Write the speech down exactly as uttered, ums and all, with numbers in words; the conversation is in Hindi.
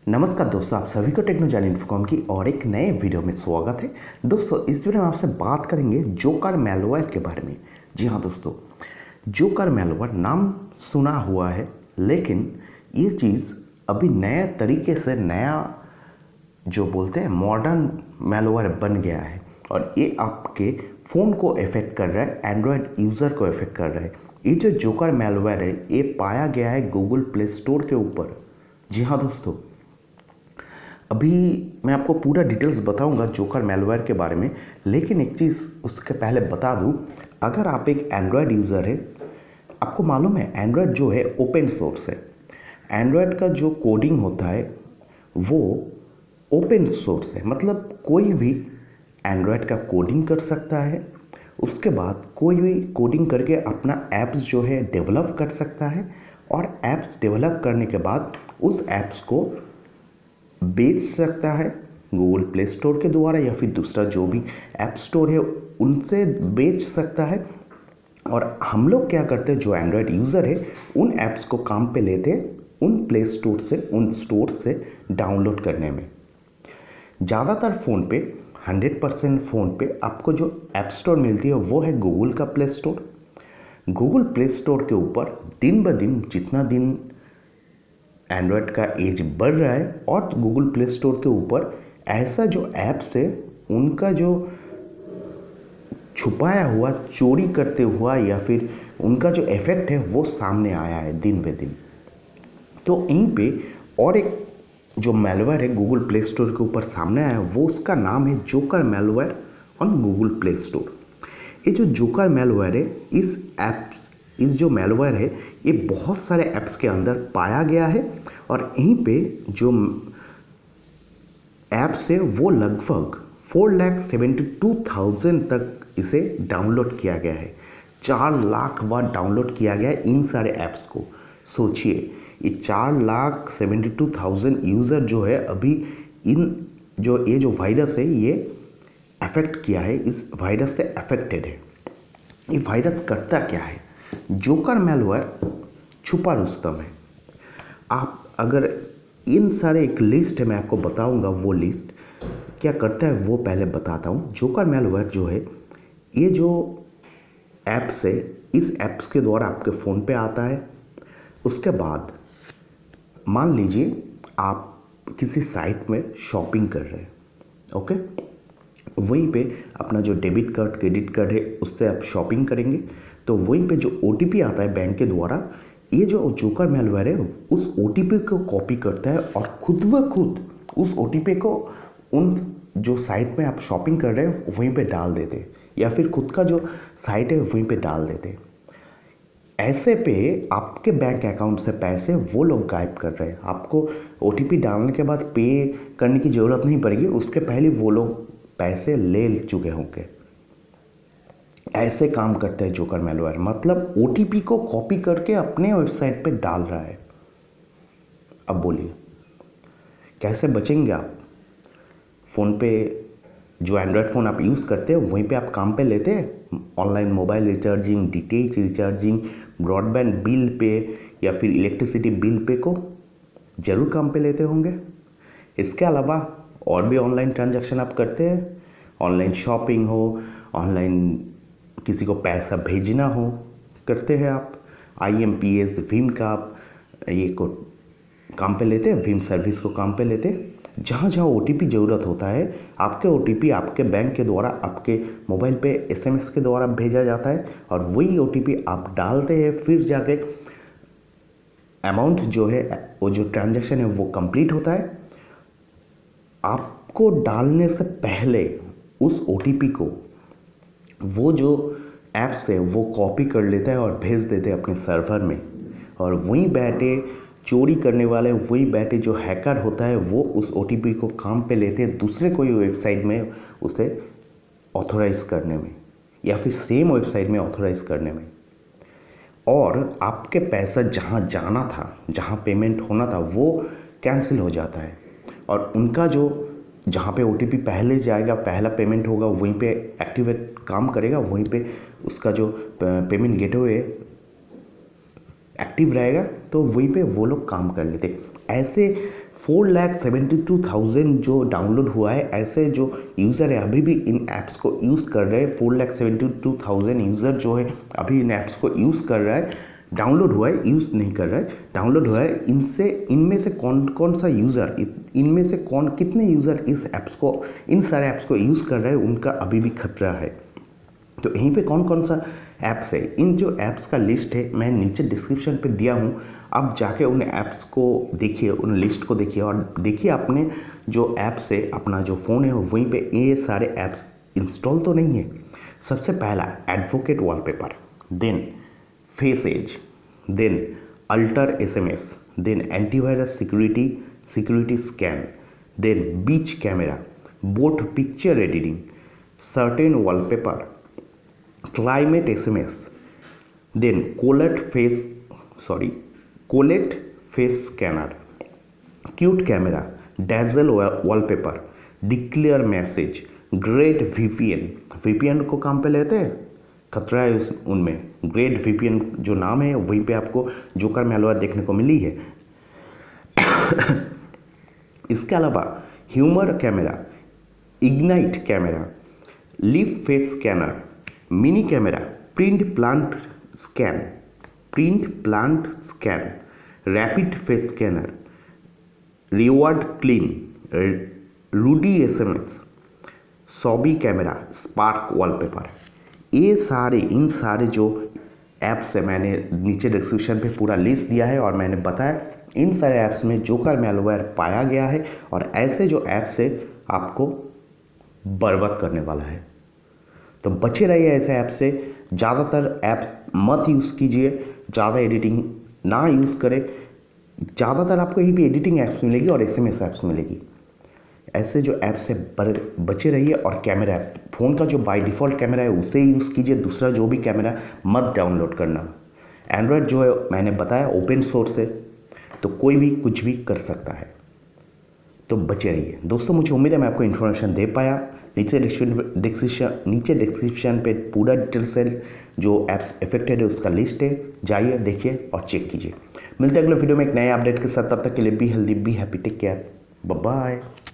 नमस्कार दोस्तों, आप सभी को टेक्नोजान इन्फोकॉम की और एक नए वीडियो में स्वागत है। दोस्तों, इस वीडियो में आपसे बात करेंगे जोकर मैलवेयर के बारे में। जी हाँ दोस्तों, जोकर मैलवेयर नाम सुना हुआ है, लेकिन ये चीज़ अभी नए तरीके से नया जो बोलते हैं मॉडर्न मैलवेयर बन गया है और ये आपके फ़ोन को इफेक्ट कर रहा है, एंड्रॉयड यूज़र को इफेक्ट कर रहा है। ये जो जोकर मैलवेयर है ये पाया गया है गूगल प्ले स्टोर के ऊपर। जी हाँ दोस्तों, अभी मैं आपको पूरा डिटेल्स बताऊंगा जोकर मैलवेयर के बारे में, लेकिन एक चीज़ उसके पहले बता दूं, अगर आप एक एंड्रॉयड यूज़र है, आपको मालूम है एंड्रॉयड जो है ओपन सोर्स है। एंड्रॉयड का जो कोडिंग होता है वो ओपन सोर्स है, मतलब कोई भी एंड्रॉयड का कोडिंग कर सकता है। उसके बाद कोई भी कोडिंग करके अपना ऐप्स जो है डेवलप कर सकता है और ऐप्स डेवलप करने के बाद उस ऐप्स को बेच सकता है गूगल प्ले स्टोर के द्वारा या फिर दूसरा जो भी ऐप स्टोर है उनसे बेच सकता है। और हम लोग क्या करते हैं, जो एंड्रॉयड यूज़र है उन ऐप्स को काम पे लेते हैं उन प्ले स्टोर से, उन स्टोर से डाउनलोड करने में। ज़्यादातर फ़ोन पे हंड्रेड परसेंट फ़ोन पे आपको जो ऐप स्टोर मिलती है वो है गूगल का play store. Google play store के ऊपर दिन ब दिन जितना दिन एंड्रॉयड का एज बढ़ रहा है और गूगल प्ले स्टोर के ऊपर ऐसा जो ऐप्स है उनका जो छुपाया हुआ, चोरी करते हुआ या फिर उनका जो इफेक्ट है वो सामने आया है दिन ब दिन। तो यहीं पे और एक जो मैलवेयर है गूगल प्ले स्टोर के ऊपर सामने आया है, वो उसका नाम है joker malware on Google play store. ये जो जोकर मैलवेयर है, इस ऐप्स इस जो मैलवेयर है ये बहुत सारे ऐप्स के अंदर पाया गया है और यहीं पे जो ऐप्स है वो लगभग four lakh seventy two thousand तक इसे डाउनलोड किया गया है। चार लाख बार डाउनलोड किया गया है इन सारे ऐप्स को। सोचिए, ये चार lakh seventy two thousand user जो है अभी इन जो ये जो वायरस है ये अफेक्ट किया है, इस वायरस से अफेक्टेड है। ये वायरस करता क्या है? जोकर मैलवेयर छुपा रुस्तम है। आप अगर इन सारे एक लिस्ट है, मैं आपको बताऊंगा वो लिस्ट क्या करता है वो पहले बताता हूँ। जोकर मैलवेयर जो है ये जो ऐप्स है, इस ऐप्स के द्वारा आपके फ़ोन पे आता है। उसके बाद मान लीजिए आप किसी साइट में शॉपिंग कर रहे हैं, ओके, वहीं पे अपना जो डेबिट कार्ड, क्रेडिट कार्ड है उससे आप शॉपिंग करेंगे, तो वहीं पे जो ओ टी पी आता है बैंक के द्वारा, ये जो जोकर मैलवेयर है उस ओ टी पी को कॉपी करता है और खुद व खुद उस ओ टी पी को उन जो साइट में आप शॉपिंग कर रहे हैं वहीं पे डाल देते हैं या फिर खुद का जो साइट है वहीं पे डाल देते हैं। ऐसे पे आपके बैंक अकाउंट से पैसे वो लोग गायब कर रहे हैं। आपको ओ टी पी डालने के बाद पे करने की ज़रूरत नहीं पड़ेगी, उसके पहले वो लोग पैसे ले चुके होंगे। ऐसे काम करते हैं जोकर मैलवेयर, मतलब ओ टी पी को कॉपी करके अपने वेबसाइट पे डाल रहा है। अब बोलिए कैसे बचेंगे आप? फ़ोन पे जो एंड्रॉयड फ़ोन आप यूज़ करते हैं वहीं पे आप काम पे लेते हैं, online mobile recharging, D T H recharging, broadband bill pay या फिर इलेक्ट्रिसिटी बिल पे को ज़रूर काम पे लेते होंगे। इसके अलावा और भी ऑनलाइन ट्रांजैक्शन आप करते हैं, ऑनलाइन शॉपिंग हो, ऑनलाइन किसी को पैसा भेजना हो, करते हैं आप। आई एम पी एस भीम का आप ये को काम पे लेते हैं, भीम सर्विस को काम पे लेते हैं। जहाँ जहाँ ओ टी पी ज़रूरत होता है आपके ओ टी पी आपके बैंक के द्वारा आपके मोबाइल पे एस एम एस के द्वारा भेजा जाता है और वही ओ टी पी आप डालते हैं। फिर जाके अमाउंट जो है, वो जो ट्रांजैक्शन है वो कंप्लीट होता है। आपको डालने से पहले उस ओ टी पी को वो जो ऐप्स है वो कॉपी कर लेता है और भेज देते हैं अपने सर्वर में, और वहीं बैठे चोरी करने वाले, वहीं बैठे जो हैकर होता है वो उस ओ टी पी को काम पे लेते हैं दूसरे कोई वेबसाइट में उसे ऑथोराइज़ करने में या फिर सेम वेबसाइट में ऑथोराइज़ करने में, और आपके पैसा जहाँ जाना था, जहाँ पेमेंट होना था वो कैंसिल हो जाता है। और उनका जो जहाँ पे ओ टी पी पहले जाएगा, पहला पेमेंट होगा, वहीं पे एक्टिवेट काम करेगा, वहीं पे उसका जो पेमेंट गेटवे एक्टिव रहेगा, तो वहीं पे वो लोग काम कर लेते। ऐसे four lakh seventy two thousand जो डाउनलोड हुआ है, ऐसे जो यूज़र है अभी भी इन ऐप्स को यूज़ कर रहे हैं, four lakh seventy two thousand user जो है अभी इन ऐप्स को यूज़ कर रहा है, डाउनलोड हुआ है, यूज़ नहीं कर रहा है, डाउनलोड हुआ है। इनसे इनमें से कौन कौन सा यूज़र, इनमें से कौन कितने यूज़र इस ऐप्स को, इन सारे ऐप्स को यूज़ कर रहे हैं, उनका अभी भी खतरा है। तो यहीं पे कौन कौन सा ऐप्स है, इन जो ऐप्स का लिस्ट है मैं नीचे डिस्क्रिप्शन पे दिया हूँ, आप जाके उन ऐप्स को देखिए, उन लिस्ट को देखिए और देखिए अपने जो ऐप्स है, अपना जो फ़ोन है वहीं पे ये सारे ऐप्स इंस्टॉल तो नहीं है। सबसे पहला advocate wallpaper, then face age, then alter S M S, then antivirus security security scan, then beach camera, boat picture editing, certain wallpaper, climate S M S, then collate face sorry collate face scanner, cute camera, dazzle wallpaper, declare message, great VPN, VPN को काम पे लेते हैं, खतरा है उस उनमें, ग्रेट वीपीएन जो नाम है वहीं पे आपको जोकर मैलवेयर देखने को मिली है। इसके अलावा humour camera, ignite camera, leaf face scanner, mini camera, print plant scan, print plant scan, rapid face scanner, reward clean, rudy S M S, sobi camera, spark wallpaper. ये सारे इन सारे जो ऐप्स है मैंने नीचे डिस्क्रिप्शन पे पूरा लिस्ट दिया है और मैंने बताया इन सारे ऐप्स में जोकर मैलवेयर पाया गया है और ऐसे जो ऐप्स है आपको बर्बाद करने वाला है। तो बचे रहिए ऐसे ऐप से, ज़्यादातर ऐप्स मत यूज़ कीजिए, ज़्यादा एडिटिंग ना यूज़ करें। ज़्यादातर आपको यहीं पे एडिटिंग ऐप्स मिलेगी और एस एम एस ऐप्स मिलेगी। ऐसे जो ऐप्स से बचे रहिए और कैमरा ऐप, फ़ोन का जो बाय डिफ़ॉल्ट कैमरा है उसे यूज़ कीजिए, दूसरा जो भी कैमरा मत डाउनलोड करना। एंड्रॉयड जो है मैंने बताया ओपन सोर्स है, तो कोई भी कुछ भी कर सकता है, तो बचे रहिए। दोस्तों मुझे उम्मीद है मैं आपको इन्फॉर्मेशन दे पाया। नीचे डिस्क्रिप्शन नीचे डिस्क्रिप्शन पे पूरा डिटेल से जो ऐप्स इफेक्टेड है उसका लिस्ट है, जाइए देखिए और चेक कीजिए। मिलते हैं अगले वीडियो में एक नए अपडेट के साथ, तब तक के लिए be healthy, be happy, take care, bye bye.